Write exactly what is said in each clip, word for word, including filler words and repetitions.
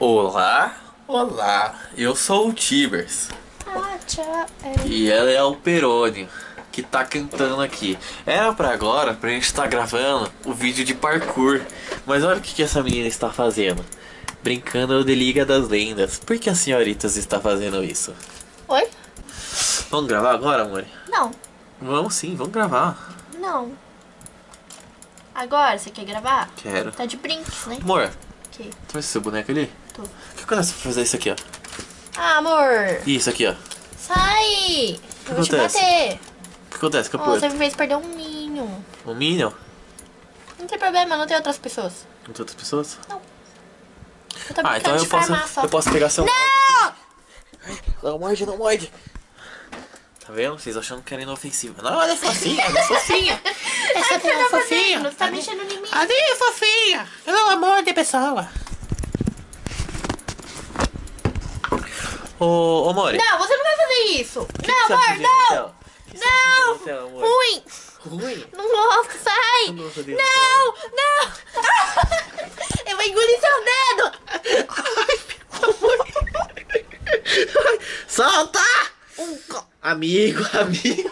Olá, olá, eu sou o Tibers. Ah, tchau. E ela é o Perônio, que tá cantando aqui. Era pra agora, pra gente estar gravando o vídeo de parkour. Mas olha o que, que essa menina está fazendo. Brincando de Liga das Lendas. Por que a senhoritas está fazendo isso? Oi? Vamos gravar agora, amor? Não, Vamos sim, vamos gravar. não. Agora, você quer gravar? Quero. Tá de brinks, né? Amor, Ok. trouxe seu boneco ali? Tô. O que acontece pra fazer isso aqui, ó? Ah, amor. E isso aqui, ó? O Sai! Eu vou te acontece? bater. que acontece, Oh, capoeira? você me fez perder um Minion. Um Minion? Não tem problema, não tem outras pessoas. Não tem outras pessoas? Não. Eu tô Ah, brincando então eu de posso, farmar só. eu posso pegar seu... Não! Ai, não morde, não morde. Tá vendo? Vocês achando que era inofensiva. Não, ela é fofinha, ela é fofinha. Essa aqui é fofinha. Você tá mexendo em mim. Ali é fofinha. Pelo amor de pessoa. Ô, ô Mori. Não, você não vai fazer isso. que Não, você amor, acha de não. hotel? O que você acha de Não. hotel, amor? Ruim. Ruim? Não gosto, sai. Não gosta de Não, não. Eu vou engolir seu dedo. Solta! Amigo, amigo.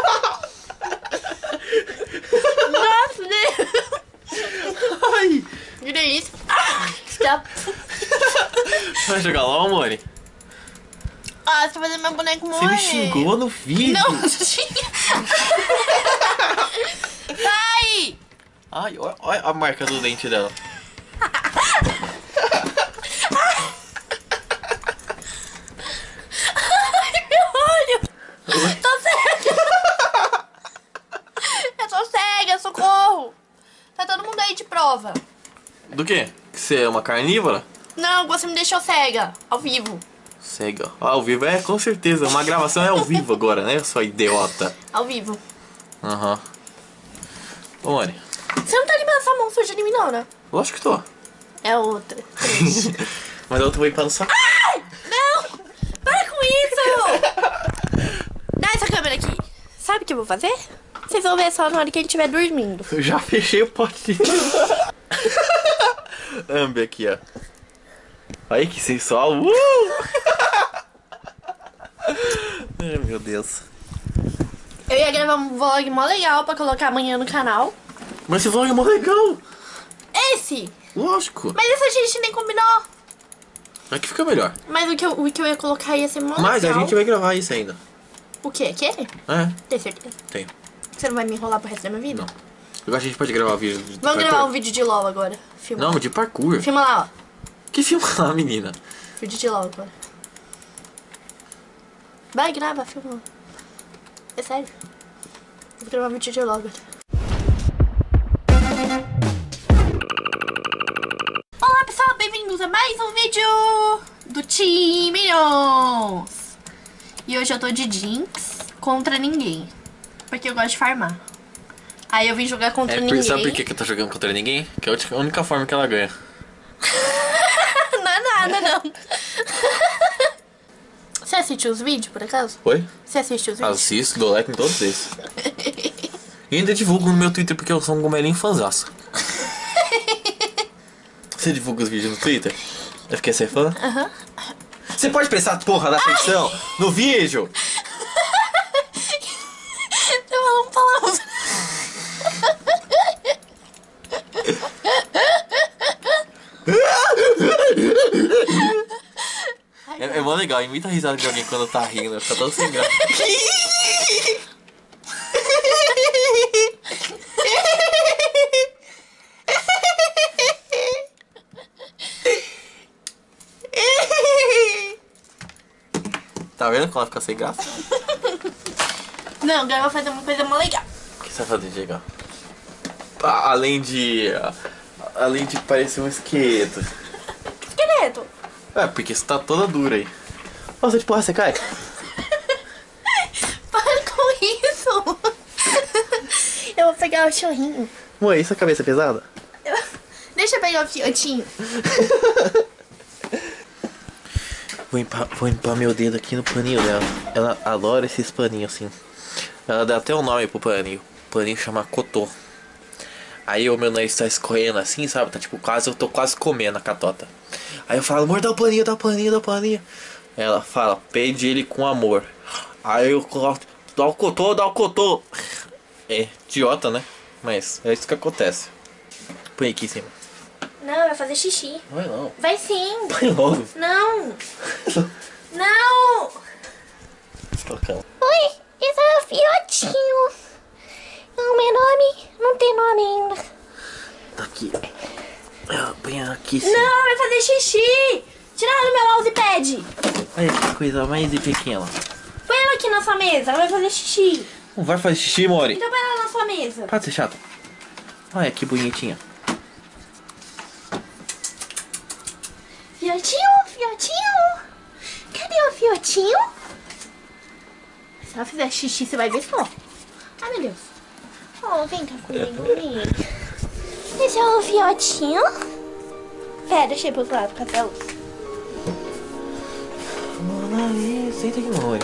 Nossa, Deus. Ai. Vira isso. Está... Vai jogar lá, Mori? Ah, você tá fazendo meu boneco morrer. Você me xingou no vídeo. Não, xinga. Sai. Ai, olha, olha a marca do dente dela. Ai, meu olho. Tô cega. Eu tô cega, socorro. Tá todo mundo aí de prova. Do quê? Que você é uma carnívora? Não, você me deixou cega, ao vivo. Cega. Ah, ao vivo é, com certeza. Uma gravação é ao vivo agora, né, sua idiota? Ao vivo. Aham. Ô, Mori. Você não tá limpando essa mão suja de mim, não, né? Lógico que tô. É outra. Mas eu tô limpando só. Ai! Não! Para com isso! Dá essa câmera aqui. Sabe o que eu vou fazer? Vocês vão ver só na hora que ele estiver dormindo. Eu já fechei o pote. Ambi aqui, ó. Aí que sensual. Uh! Ai, meu Deus. Eu ia gravar um vlog mó legal pra colocar amanhã no canal. Mas esse vlog é mó legal. Esse! Lógico. Mas esse a gente nem combinou. Aqui fica melhor. Mas o que eu, o que eu ia colocar ia ser mó Mas legal. a gente vai gravar isso ainda. O quê? Aquele? É, Tem certeza? tem. Você não vai me enrolar pro resto da minha vida? Não. Eu acho que a gente pode gravar vídeo de Vamos parkour. gravar um vídeo de LOL agora. Filma. Não, de parkour. Filma lá, ó. Que filma lá, menina? Vídeo de LOL agora. Vai, grava, filma. É sério. Vou gravar um vídeo de LOL agora. Olá, pessoal. Bem-vindos a mais um vídeo do Team Minions. E hoje eu tô de Jinx contra ninguém. Porque eu gosto de farmar. Aí eu vim jogar contra É, ninguém. sabe por que que eu tô jogando contra ninguém? Que é a única forma que ela ganha. Não é nada, não. Você assistiu os vídeos, por acaso? Oi? Você assistiu os vídeos? Assisto, dou like em todos esses. E ainda divulgo no meu Twitter porque eu sou um gomelinho fanzaço. Você divulga os vídeos no Twitter? Eu fiquei sem fã? Aham. Você pode prestar porra da atenção no vídeo? Eu não falamos. É, é mó legal, imita a risada de alguém quando tá rindo, fica todo sem graça. Tá vendo como ela fica sem graça? Não, agora eu vou fazer uma coisa mó legal. O que você vai fazer de legal? Ah, além de... Além de parecer um esqueleto. Esqueleto. É, porque você tá toda dura aí. Nossa, de porra, você cai? Para com isso. Eu vou pegar o chorrinho. Ué, isso a cabeça é pesada? Eu... Deixa eu pegar o fiotinho. Vou limpar, vou limpar meu dedo aqui no paninho dela. Ela adora esses paninhos assim. Ela dá até um nome pro paninho. O paninho chama Cotô. Aí o meu nariz tá escorrendo assim, sabe? Tá tipo quase, eu tô quase comendo a catota. Aí eu falo, amor, dá o paninho, dá o paninho, dá o paninho. Ela fala, pede ele com amor. Aí eu coloco, dá o cotô, dá o cotô. É, idiota, né? Mas é isso que acontece. Põe aqui em cima. Não, vai fazer xixi. Vai não. Vai sim. Põe logo. Não. Não. Tocando. Oi, esse é o fiotinho. O meu nome não tem nome ainda. Tá aqui. Põe aqui sim. Não, vai fazer xixi. Tira ela do meu mousepad. Olha que coisa mais pequena. Põe ela aqui na sua mesa, ela vai fazer xixi. Não vai fazer xixi, Mori? Então põe ela na sua mesa. Para de ser chato. Olha que bonitinha. Fiotinho, fiotinho. Cadê o fiotinho? Se ela fizer xixi, você vai ver só. Ai, meu Deus. Oh, vem cá comigo, vem. Esse é o fiotinho. Pera, deixa eu ir pro outro lado, cadê a luz? Mano, aí, senta aqui, Mori.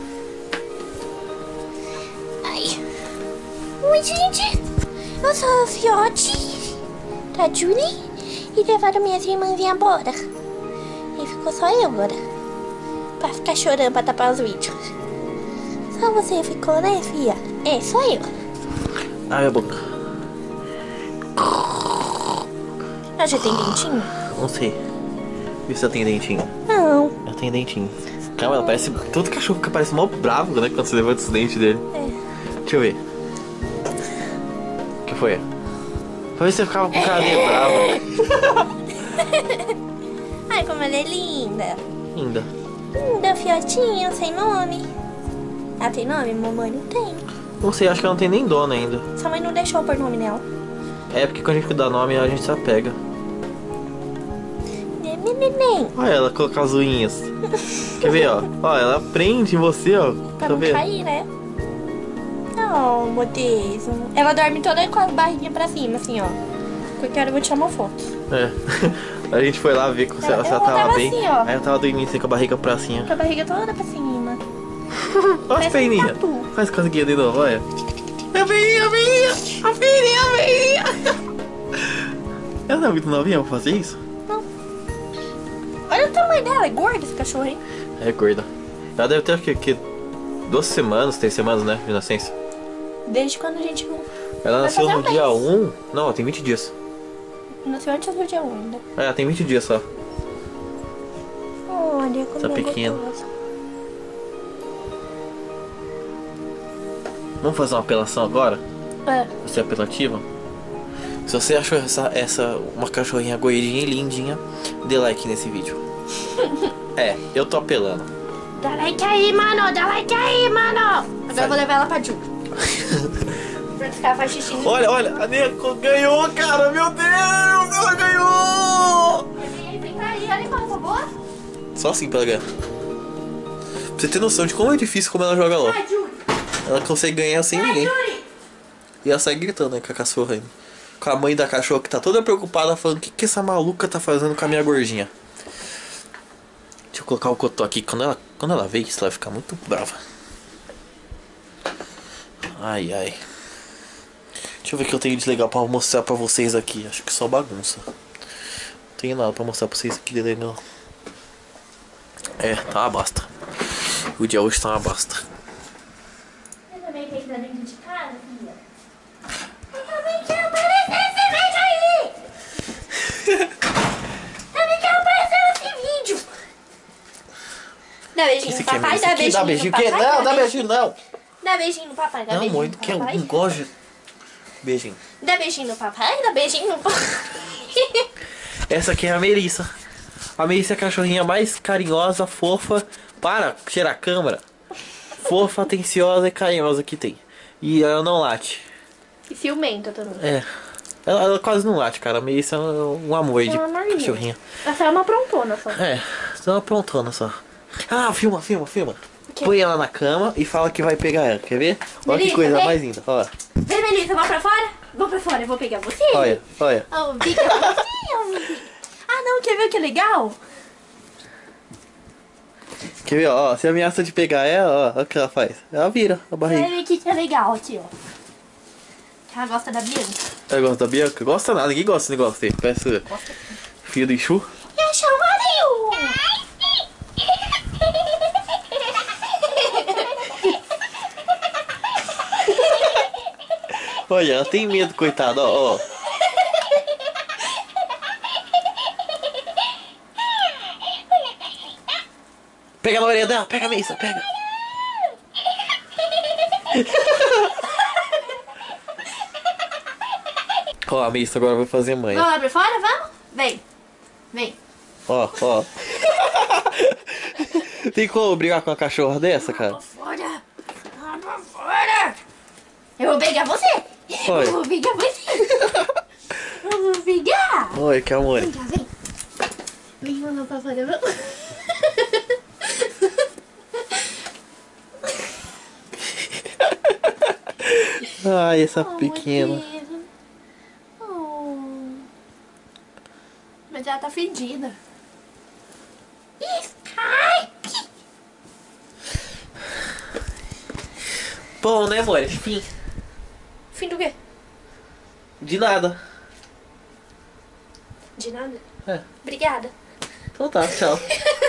Ai. Oi, gente. Eu sou o fiote da Julie e levaram minhas irmãs embora. E ficou só eu agora. Pra ficar chorando pra tapar os vídeos. Só você ficou, né, filha? É, só eu. Abre a boca. Ela já tem dentinho? Não sei. Vê se ela tem dentinho. Não. Ela tem dentinho. Calma, ela parece. Todo cachorro que parece mó bravo, né? Quando você levanta os dentes dele. É. Deixa eu ver. O que foi? Pra ver se você ficava com cara de brava. Ai, como ela é linda. Linda. Linda, fiotinho, sem nome. Ela tem nome? Mamãe não tem. Não sei, acho que ela não tem nem dono ainda. Sua mãe não deixou eu pôr nome nela. É porque quando a gente dá nome, a gente se apega. Neném. Olha ela colocar as unhas. Quer ver, ó? Ó, ela prende em você, ó. Pra Quer não ver? cair, né? Oh, meu Deus. Ela dorme toda com a barriguinha pra cima, assim, ó. Qualquer hora eu vou tirar uma foto. É. A gente foi lá ver se ela, se ela Eu tava tava bem. assim, ó. Aí ela tava dormindo assim com a barriga pra cima. Com a barriga toda pra cima. Olha as Parece um perninhas. tatu. Faz cozinha de novo, olha. A perninha, a perninha. A perninha, a perninha. Ela não é muito novinha pra fazer isso? Olha o tamanho dela, é gorda esse cachorro, hein? É gorda. Ela deve ter o quê? Que, duas semanas, três semanas, né? De nascença. Desde quando a gente não... Ela Vai nasceu fazer no um dia mês. um. Não, ela tem vinte dias. Nasceu antes do dia um ainda. É, ela tem vinte dias só. Olha como Tá é pequena. gostoso. Vamos fazer uma apelação agora? É. Você é apelativa? Se você achou essa, essa uma cachorrinha gordinha e lindinha, dê like nesse vídeo. É, eu tô apelando. Dá like aí, mano. Dá like aí, mano. Agora eu vou levar ela pra Ju. Pra ficar faz xixi. Olha, olha, a Neko ganhou, cara, meu Deus, ela ganhou! Vem cá aí, olha como tá boa. Só assim pra ela ganhar. Pra você ter noção de como é difícil como ela joga LOL. Vai, Ju. Ela consegue ganhar sem Vai, ninguém. Juri. E ela sai gritando, né, com a cachorra ainda. Com a mãe da cachorra que tá toda preocupada, falando: o que, que essa maluca tá fazendo com a minha gordinha? Deixa eu colocar o cotó aqui. Quando ela, quando ela ver isso, ela vai ficar muito brava. Ai, ai. Deixa eu ver o que eu tenho de legal pra mostrar pra vocês aqui. Acho que só bagunça. Não tenho nada pra mostrar pra vocês aqui de legal. É, tá uma bosta. O dia hoje tá uma bosta. Você também quer ir pra dentro de casa, filha? Eu também quero aparecer nesse vídeo aí! Também quero aparecer nesse vídeo! Dá beijinho no Esse aqui é papai, meu. dá Esse aqui dá beijinho no beijinho. papai. Que? Não, dá beijinho não. Dá beijinho no papai, dá Não, beijinho muito no que eu papai. não gosto de... Beijinho. Dá beijinho no papai, dá beijinho no papai. Essa aqui é a Melissa. A Melissa é a cachorrinha mais carinhosa, fofa. Para, tirar a câmera. Fofa, atenciosa e carinhosa que tem. E ela não late. E ciumenta também. É. Ela, ela quase não late, cara. A Melissa é um amor de É um amorzinho. cachorrinha. Essa é uma prontona só. É, só uma prontona só. Ah, filma, filma, filma. Que? Põe ela na cama e fala que vai pegar ela. Quer ver? Olha que Melissa, coisa vem. mais linda. Olha, Vem, Melissa, vamos pra fora? Vou pra fora, eu vou pegar você. olha, olha. Oh, fica você, oh, meu Deus. Ah, não, quer ver o que é legal? Quer ver, ó, se ameaça de pegar ela, ó, olha o que ela faz. Ela vira a Vai barriga. ver o que que é legal aqui, ó. Ela gosta da Bianca. Ela gosta da Bianca? Gosta nada, ninguém gosta desse negócio aí. Parece filho do Enxu. Eu chamo Olha, ela tem medo, coitada, ó, ó. Pega na orelha dela, pega a Mason, pega. Ó, a Mason agora vai fazer mãe. Vamos lá pra fora, vamos? Vem. Vem. Ó, ó. Tem como brigar com uma cachorra dessa, cara? Fora. Vamos pra fora. Eu vou pegar você. Oi. Eu vou pegar você. Eu vou pegar. Oi, que amor. Vem cá, vem. Vem, vamos pra fora, vamos. Ai, essa Oh, pequena. Oh. Mas ela tá fedida. Spike! Bom, né, amor? Fim. Fim do quê? De nada. De nada. É. Obrigada. Então tá, tchau.